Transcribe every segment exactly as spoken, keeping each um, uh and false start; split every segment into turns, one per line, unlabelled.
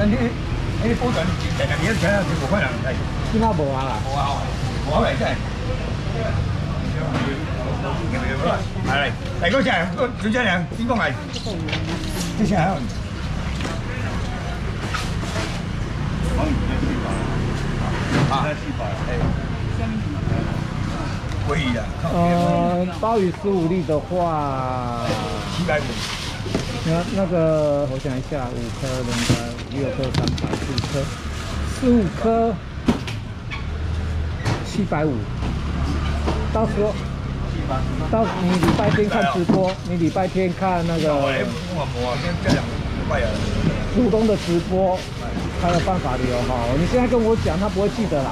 但你你保全定定你一请就无可能来。
即马无啊啦。
无啊，无啊来在。来来，来个啥？个就这样，先讲来。这啥？啊，哎。可以的。
呃，鲍鱼十五粒的话，
七百五。
那那个，我想一下，五颗两百，六颗三百，四颗，十五颗，七百五。到时候，到你礼拜天看直播，你礼拜天看那个主动的直播，才有办法留哈。你现在跟我讲，他不会记得啦。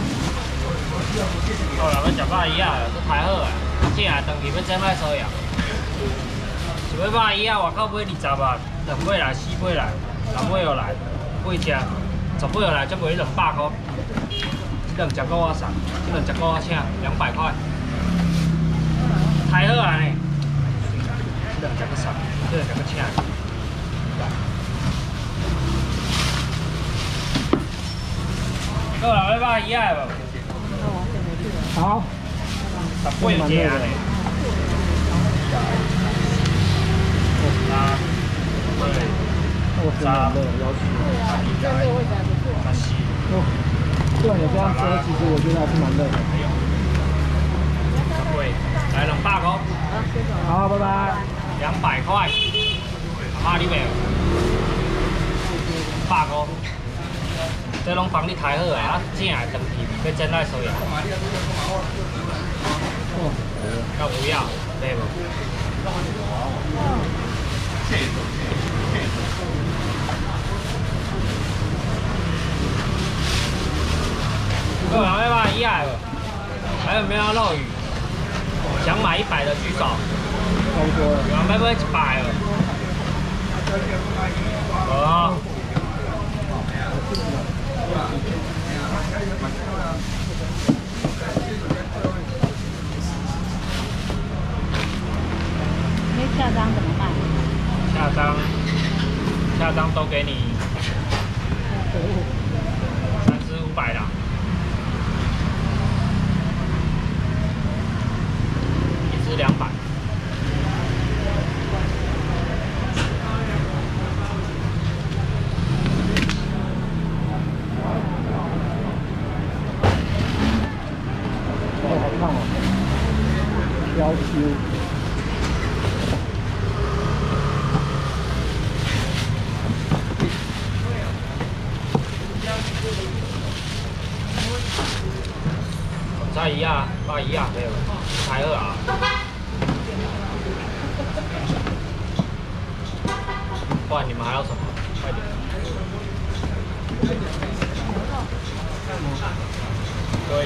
哦，人要食百伊啊，都太好啊！正啊，当期要整摆所养。是要百伊啊，外口买二十啊，两尾来，四尾来，六尾又来，八只，十尾又来，才卖两百块。这两只够我送，这两只够我请，两百块。太好啊呢！这两只个送，这两只个请。够了，要百伊啊无？
好，
十尾有只啊嘞。啊，对，
我真的很热，要死。
这个位置还不错。十四。
哦，虽然有这样说，其实我觉得还是蛮热的。
十尾，来两百块。
好，拜拜。
两百块。阿妈你袂？百块。这拢帮你开好诶，啊正诶长期要整来收养。
哦，
要不要？对不？各位要买一百了，还有没有要漏鱼？想买一百的举手。
差不多了。
有人要买一百了？哦。
那下张怎么卖？
下张，下张都给你三只五百啦，一只两百。
要求。菜鱼啊，鲍鱼啊，没有，太饿啊！不然你们还要什么？快点！可以。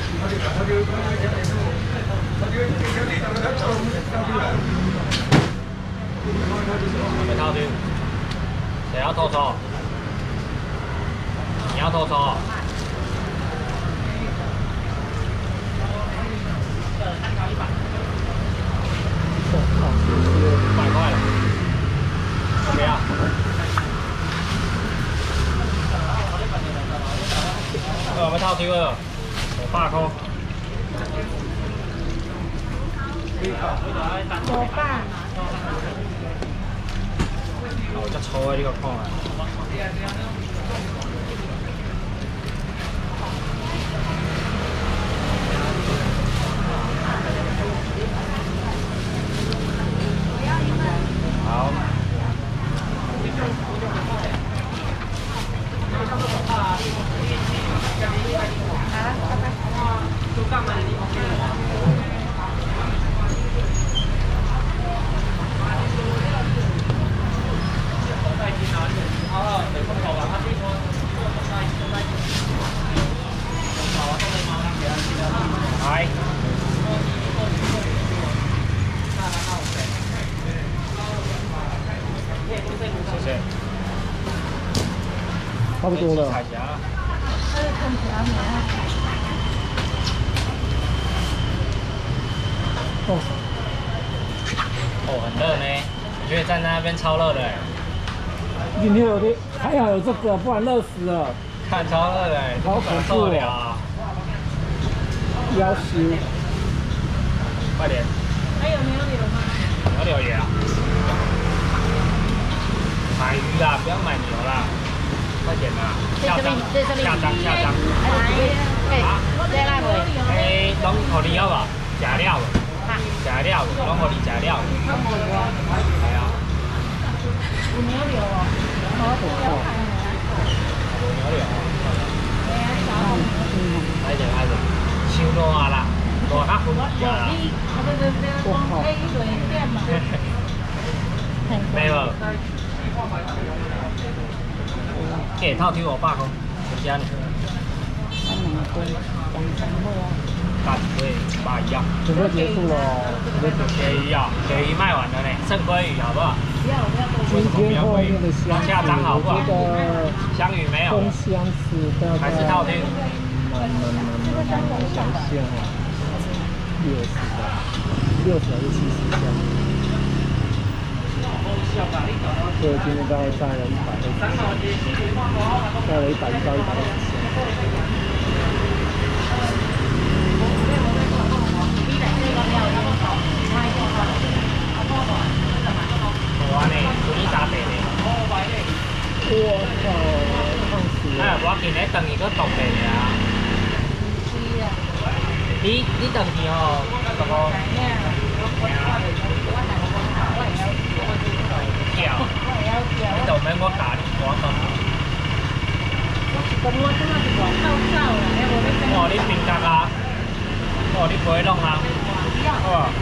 没套丢，谁要偷抽？你要偷抽？五百块了，要不要？呃，没套丢了，五百块。
五百。
哦，这粗的你个看啊！好。来。谢谢。
差不多了。
彩霞。
哦。
哦，很热呢，我觉得站在那边超热的哎。
今天有的还好有这个，不然热死了。
看超热的，
好恐怖
受得了啊！
要修。
快点。
还有牛柳吗？
牛柳也啊。买鱼啦，不要买牛啦。快点啦！下张，下张，下张。
哎，再来未？
诶，拢互你好无？食了无？食了无？拢互你食了无？系啊。
有牛柳哦。
有牛柳。来者来者，伤热啦，热较昏去啊啦。
我靠！
没无？给套丢我爸公，回家呢。大几位八一样。
准备结束了，准备结束。
鳕鱼啊，鳕鱼卖完了呢，剩鲑鱼好不好？
今天后面的香
下张好不好？
这个
香鱼没有。
风箱子大概
还是套丢。
慢慢慢慢慢慢想象啊，六十吧，六十还是七十箱？所以今天大概带了一百二十箱，带了一百一到一百二十箱。
我呢，做你三地呢。
我靠，烫死了！
哎，我今日等伊个冻地啊。你你等去吼，什么？叫，你就免我教你我讲。哦，你平价啊？哦，你不会弄啊？好啊。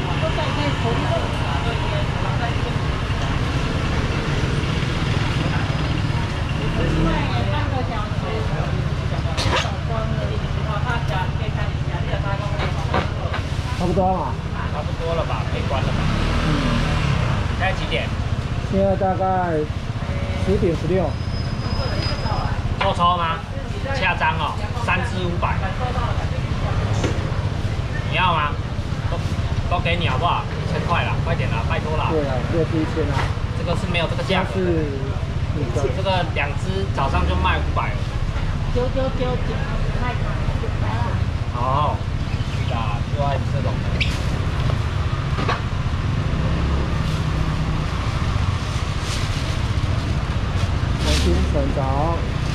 差不多嘛。
差不多了吧，可以关了吧？
嗯。
现在几点？
现在大概十点十六。
做抽吗？下张哦，三支五百。你要吗？都都给你好不好？一千块啦，快点啦，拜托啦。
对啊，这是一千啊。
这个是没有这个价格的。是这个两支早上就卖五百了。
九九九九，卖卡就来了。
好，去啦，就爱这种的。
重新成长。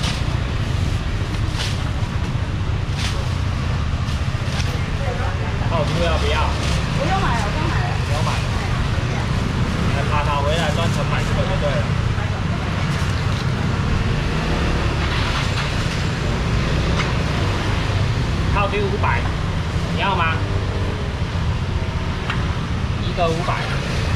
套猪要不要？
不用买了，不用买了。
不用买了。来爬塔回来专程买这个就对了。套丢五百，你要吗？一个五百。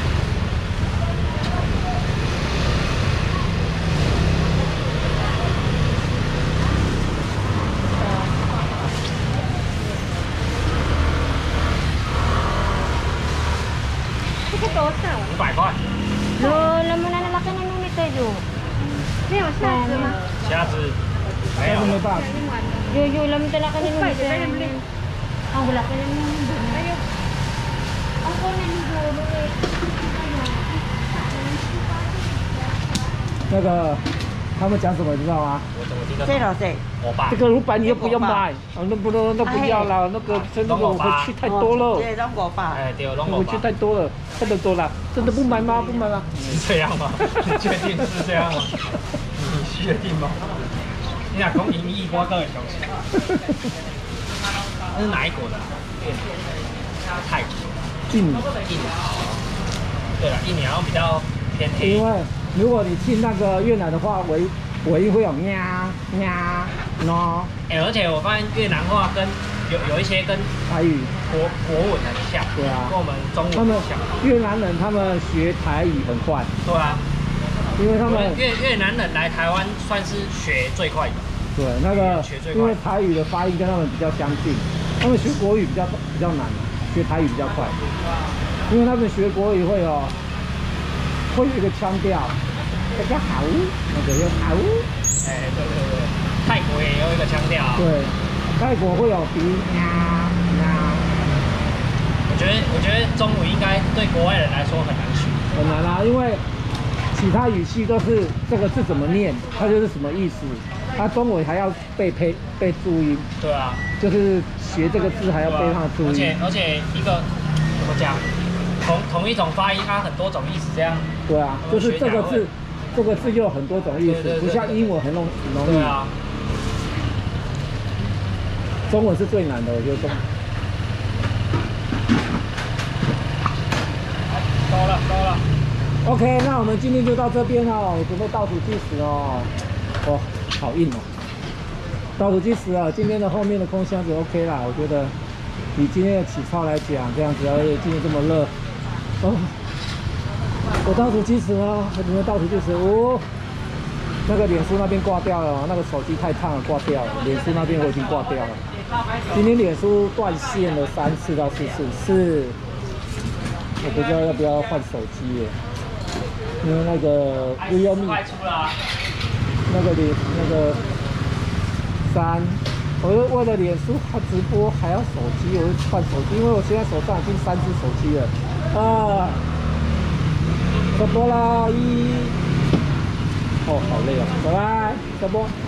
这个多少？
五百块。
有，那么那那个那那那有，没有虾子吗？
虾子没有。
没办法。
有有，那么那个那那那，哦，不啦，那那那有，哦，那那有
那个他们讲什么你知道吗？
我怎么听得懂？
这老谁？
我爸。
这个五百你又不用买，啊，那不能那不要了，那个真的我回去太多了。
对，让我爸。
哎，对，弄我爸。
回去太多了，太多了，真的不买吗？不买吗？
是这样吗？你确定是这样吗？你确定吗？你俩讲英译，我更会相信。那是哪一国的？泰国。
印尼。
印尼。对了，印尼好像比较偏黑。
因为如果你进那个越南的话，尾尾音会有呀呀喏。
哎，而且我发现越南话跟有有一些跟
台语
国国文很像。
对啊。
跟我们中文
他们
很像。
越南人他们学台语很快。
对啊。
因为他们
越越南人来台湾算是学最快的。
对，那个因为台语的发音跟他们比较相近，他们学国语比较比较难，学台语比较快。因为他们学国语会哦，会有一个腔调，大家好，那个有好。
哎，对对对，泰国也有一个腔调。
对，泰国会有鼻呀呀。
我觉得我觉得中文应该对国外人来说很难学。
很难啊，因为其他语系都是这个字怎么念，它就是什么意思。它中文还要背配背注音。
对啊，
就是学这个字还要背它的注音。
而且而且一个怎么讲，同同一种发音，它很多种意思，这样。
对啊，就是这个字，这个字就有很多种意思，不像英文很容很容易。
对啊。
中文是最难的，我觉得中。
够了够了。
OK， 那我们今天就到这边哦，准备倒数计时哦。哦，好硬哦。倒数计时啊，今天的后面的空箱子 OK 啦，我觉得以今天的起操来讲，这样子而且今天这么热，哦，我倒数计时哦，我准备倒数计时，哦，那个脸书那边挂掉了，那个手机太烫了挂掉了，脸书那边我已经挂掉了。今天脸书断线了三次到四次，是，我不知道要不要换手机耶，因为那个 realme 那个脸那个三，我就为了脸书还直播还要手机，我就换手机，因为我现在手上已经三只手机了啊，直播啦一，哦好累哦，拜拜，直播。